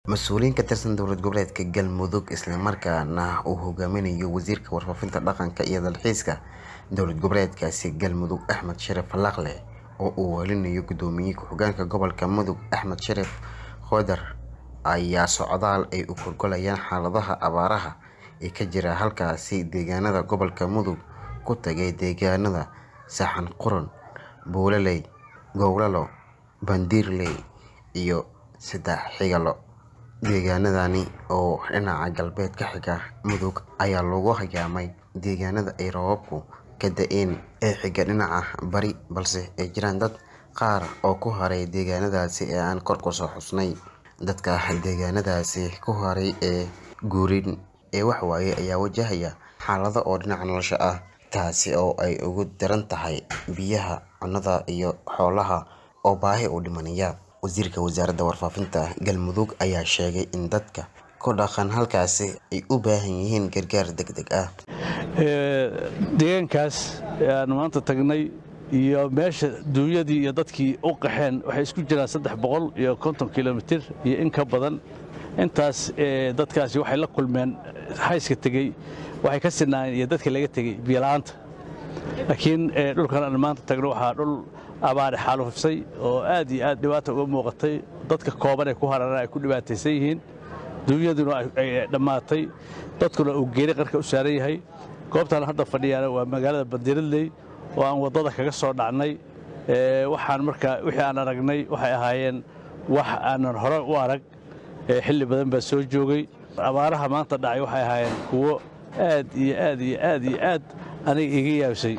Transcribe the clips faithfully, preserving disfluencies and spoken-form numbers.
مسؤولين كترسن دولة goboleedka Galmudug isla markaana uu hogaaminayo wasiirka warfaafinta dhaqanka iyo dalxiiska dowlad goboleedkaasi Galmudug Axmed Sharaf Laqle oo uu walinayo gudoomiye ku-xigeenka gobolka Mudug Axmed Sharaf Khoodar ayaa socdaal ay u korgolayaan xaaladaha abaaraha ee ka jira halkaasi deegaanada gobolka Mudug ku tagay deegaanada Saxan Quran Buulaley Gowlalo Bandirley iyo saddex xigalo deegaanadani oo dhinaca galbeed ka xiga Mudug ayaa loogu hayaamay deegaanada ay roobabku ka da'een ee xiga dhinaca bari balse ay jiraan dad qaar oo ku haray deegaanadaasi ee aan kor ku soo xusnay dadka deegaanadaasi ku haray ee guurin ee wax waaye ayaa wajahaya xaalado oo dhinaca nolosha ah taasi oo ay ugu daran tahay biyaha cunnada iyo xoolaha oo baahi u dhimanaya wasiirka wasaaradda warfaafinta Galmudug ayaa sheegay in dadka ku dhaqan halkaasi ay u baahan yihiin gargaar degdeg ah ee deegaankaas aan maanta tagnay iyo meesha duunyadii iyo dadkii u qaxeen waxay isku jiraan saddex boqol iyo konton kiiloomitir iyo in ka badan intaas ee dadkaasi waxay la kulmeen hayska tagay waxay ka sinaan iyo dadka laga tagay biyaanta laakiin dhulkan aan maanta tagno waxa dhul abaar xaalufsay oo aad iyo aad dhibaato uga muuqatay dadka kooban ee ku harana ay ku dhibaataysan yihiin duunyaduna ay dhamaatay dadkuna uu geeri qarka u saaran yahay goobtan hadda fadhiyana waa magaalada Bandirley oo aan wadada kaga soo dhacnay ee waxaan markaa wixii aan aragnay waxay ahaayeen wax aan hore u arag xilli badan baa soo joogay abaaraha maanta dhacay waxay ahaayeen kuwo aad iyo aad iyo aad iyo aad aniga iga yaabsay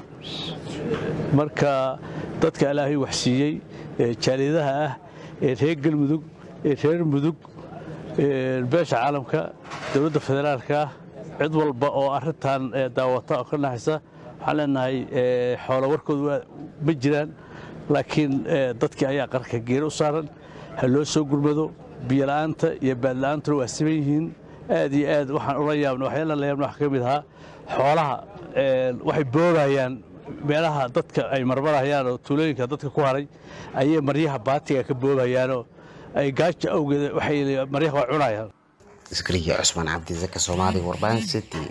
marka dadka Ilaahay wax siiyay ee jaalidaha ah ee reer Galmudug ee reer Mudug ee beesha caalamka dawladda federaalka cid walba oo arintan daawata oo ka naxaysa waxaan leenahay xoolo warkoodu ma jiraan laakiin dadkii ayaa qarka geer u saaran haloo soo gurmado biyo la'aanta iyo baad la'aanta waa siman yihiin aad iyo aad waxaan ula yaabno waxyaalo la yaabno wax ka mid ah xoolaha waxay boobayaan meelaha dadka ay marmarayaan oo tuulooyinka dadka ku haray ayay maryaha baatiga ka boobayaan oo ay gaajo awgeed waxay maryaha cunayaan iskriya Cusman Cabdi Zaka Soomaali Warbaahin City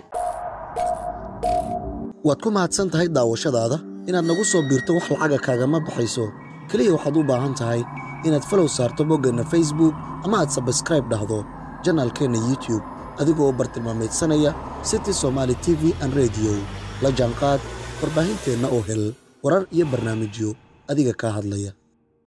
waad ku mahadsan tahay daawashadaada inaad nagu soo biirto wax lacag kaaga ma baxayso kaliya waxaad u baahan tahay inaad follow saarto boggana Facebook ama aad subscribe dhahdo channelkeena YouTube adigoo bartilmaameedsanaya City Somali T V and Radio la jaanqaad warbaahinteena oo hel warar iyo barnaamijyo adiga ka hadlaya.